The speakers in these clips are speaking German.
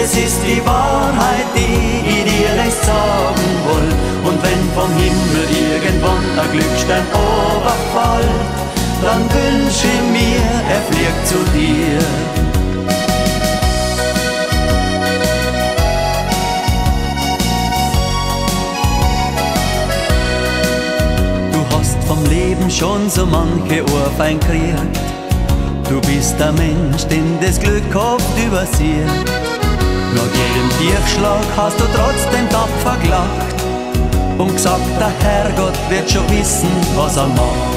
das ist die Wahrheit, die ich dir längst sagen wollt. Und wenn vom Himmel irgendwann ein Glückstern runterfällt, dann wünsch ich mir, er fliegt zu dir. Vom Leben schon so manche Ohrfein kriegt. Du bist der Mensch, den das Glück oft übersieht. Nach jedem Tiefschlag hast du trotzdem tapfer gelacht und gesagt, der Herrgott wird schon wissen, was er macht.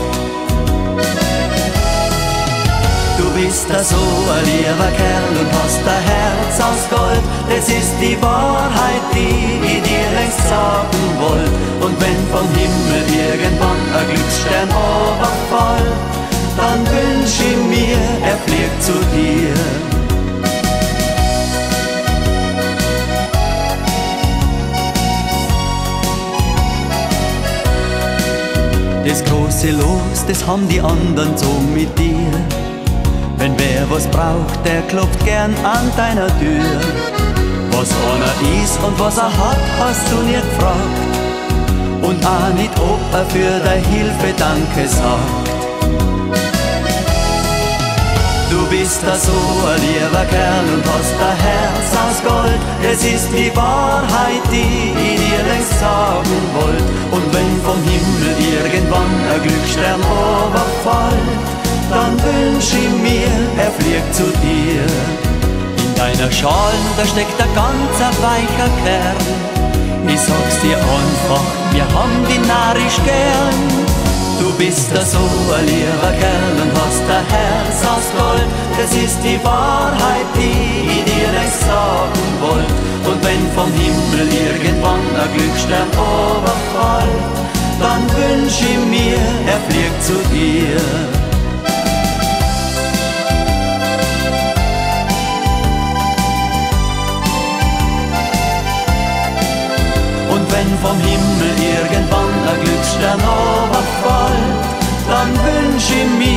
Du bist da so ein lieber Kerl und hast ein Herz aus Gold. Das ist die Wahrheit, die ich dir längst sagen wollt. Und wenn vom Himmel irgendwann ein Glücksstern runterfällt, dann wünsch ich mir, er fliegt zu dir. Das große Los, das haben die anderen so mit dir. Wenn wer was braucht, der klopft gern an deiner Tür. Was einer ist und was er hat, hast du nie gefragt. Und auch nicht, ob er für deine Hilfe Danke sagt. Du bist da so ein lieber Kerl und hast ein Herz aus Gold. Es ist die Wahrheit, die ich dir längst sagen wollt. Und wenn vom Himmel irgendwann ein Glücksstern runterfällt, dann wünsch ich mir, er fliegt zu dir. In deiner Schale, da steckt ein ganz weicher Kern. Ich sag's dir einfach, wir haben die narrisch gern. Du bist da so ein lieber Kerl und hast ein Herz aus Gold. Das ist die Wahrheit, die ich dir längst sagen wollt. Und wenn vom Himmel irgendwann ein Glücksstern runterfällt, dann wünsch ich mir, er fliegt zu dir. Wenn vom Himmel irgendwann ein Glücksstern runterfällt, dann wünsch ich mir,